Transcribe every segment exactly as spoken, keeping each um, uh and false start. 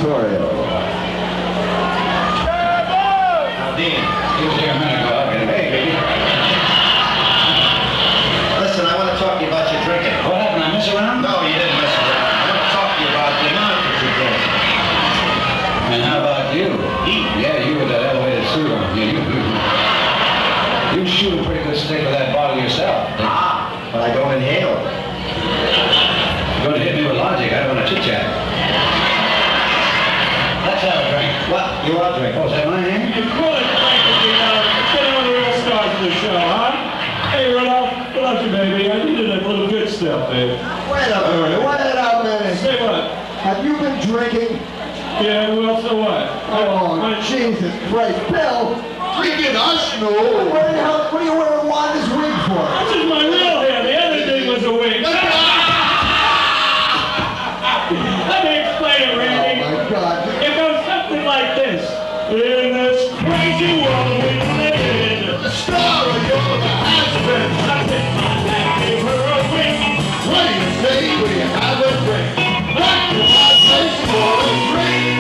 Victoria. Now, Dean, he was here a minute ago. Hey, baby. Listen, I want to talk to you about your drinking. What happened? I mess around? No, you didn't mess around. I want to talk to you about the amount that you're drinking. And how about you? Eat. Yeah, you with that elevated suit on. You, you, you shoot a pretty good stick with that bottle yourself. Ah, but I don't inhale. You're going to hit me with logic. I don't want to chit-chat. Let's have a drink. What? You want a drink? Oh, is that my name? You call it drink if you know. Let's get one of the real stars of the show, huh? Hey, Rudolph, what love you, baby. I needed a little good stuff, babe. Wait a minute, wait a minute. Say what? Have you been drinking? Yeah, well, so what? Oh, I, I, Jesus Christ. Bill, Drinking us, no. where the hell, what are you wearing wine this wig for? This is my real hair. The other thing was a wig. Let me explain it, Randy. Oh, my God. It goes something like this. In this crazy world we live in, The star of your has-been. I think my dad gave her a wing. What do you say we have a drink? What do I say for a drink?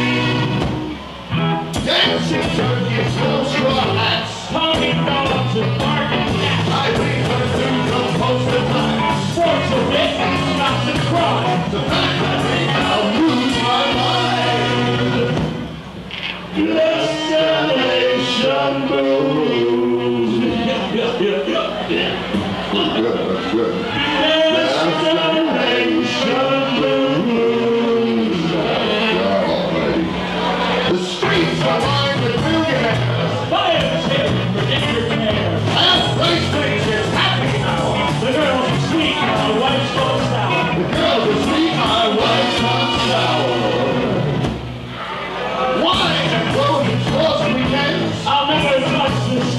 Dancing turkeys, no straw hats. Tommy dogs and barking cats. I read her through the post of time. Sports a bit, stops and cries. The fact I think I'll lose my mind. Destination blues. Good, that's good. Destination blues. God almighty. The streets are lined with millionaires. Fires hit for injured hair. Half-price things is happy hour. The girls are sweet, the wife's full sour. The girl was sweet, my wife's not sour. Wine and clothing, course weekends. I'll never touch the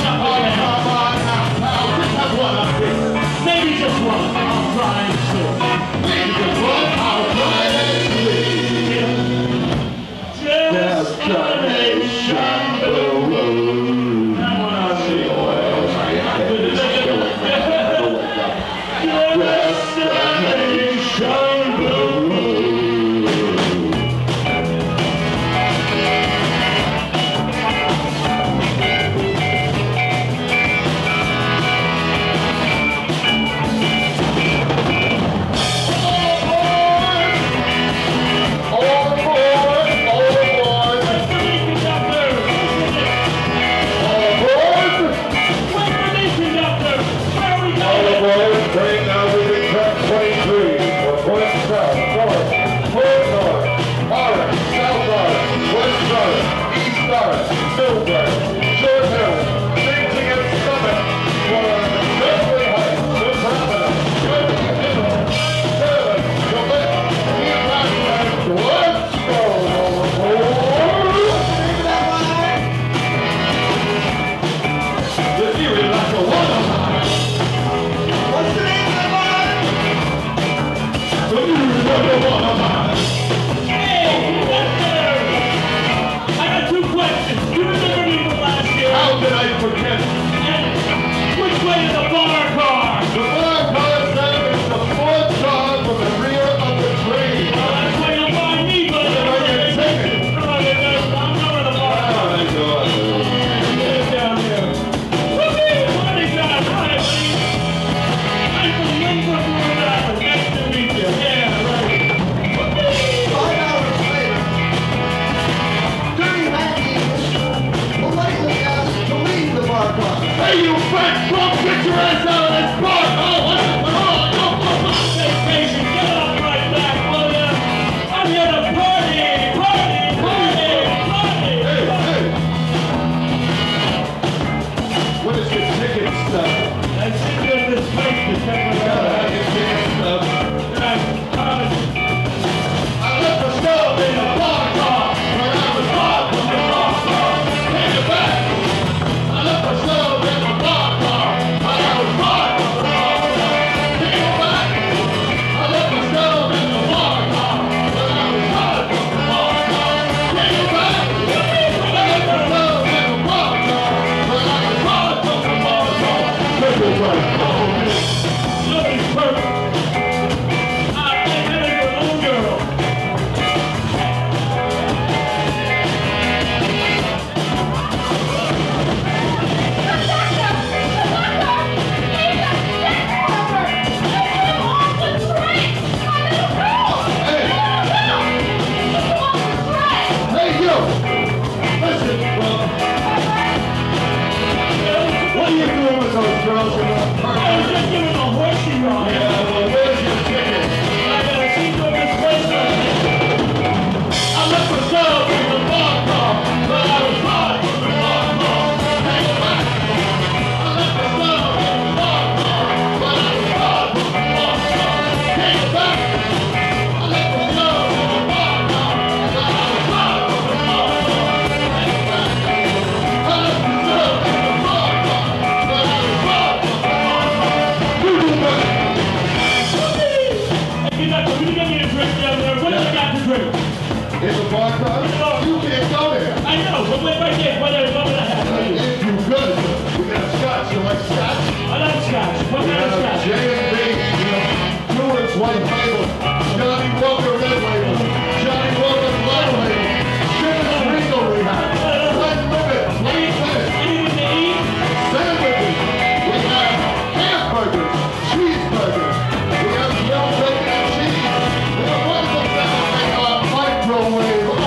you got to, when you get me a drink down there, what do you got to drink? It's a bar club. You can't go there. I know, but wait right there, what are what would I have? If you could, we got scotch. You like scotch? I like scotch. What kind of scotch? J and B, you know, Stewart's White Label, Johnny Walker Red Label, Johnny Walker Black Label, Chivas Regal we have, Red Limit, Lane Limit, Anything to eat? sandwiches, we have hamburgers, cheeseburgers, we have yellow bacon and cheese, we have wonderful things like our microwave. Oh.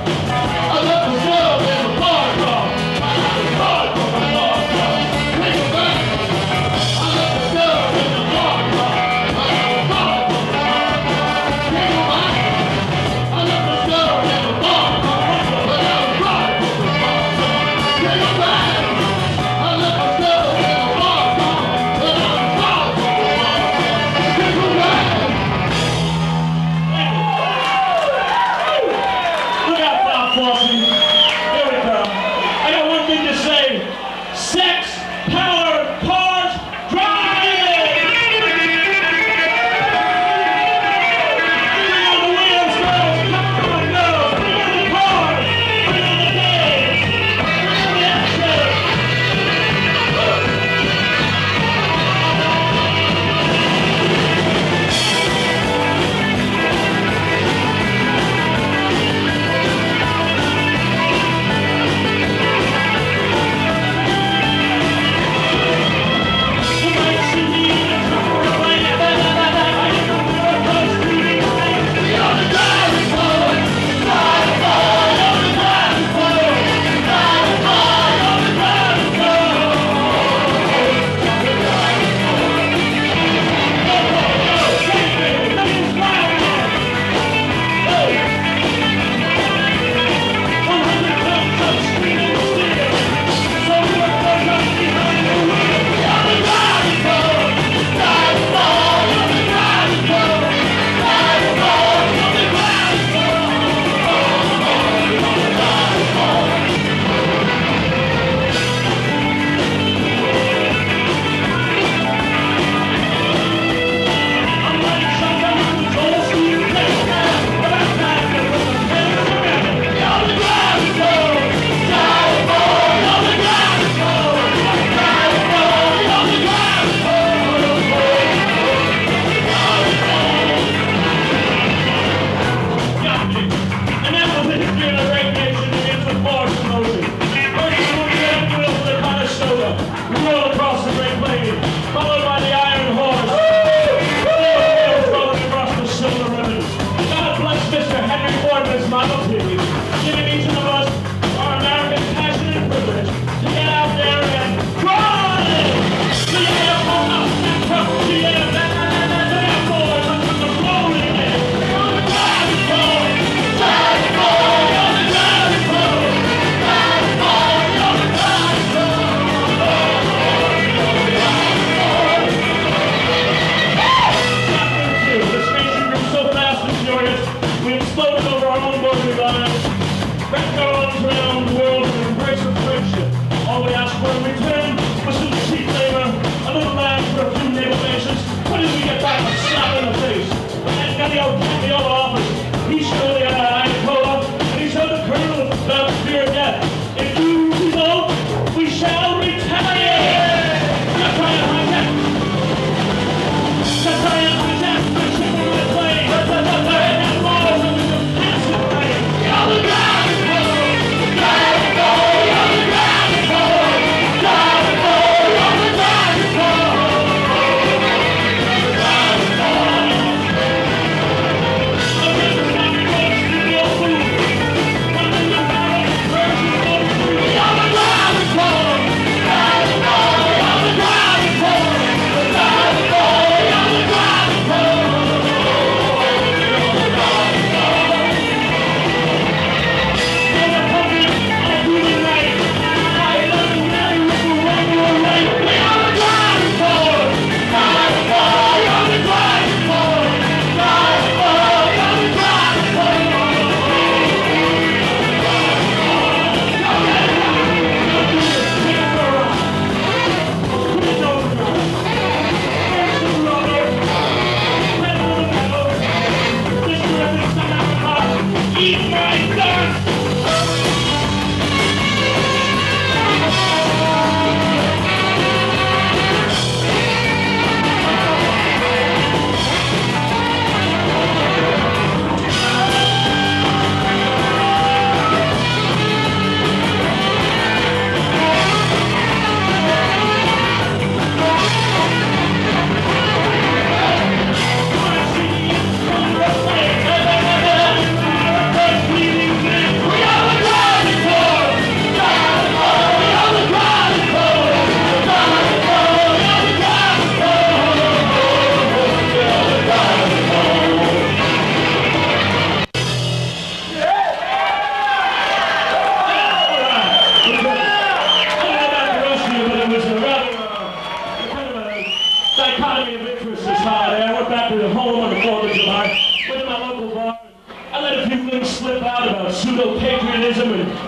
I love the world and the bar club. I love the bar club.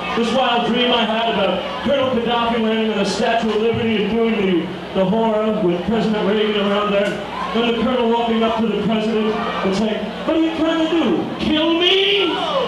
this wild dream I had about Colonel Gaddafi landing on the Statue of Liberty and doing the, the horror with President Reagan around there. Then the colonel walking up to the president and saying, what are you trying to do? Kill me?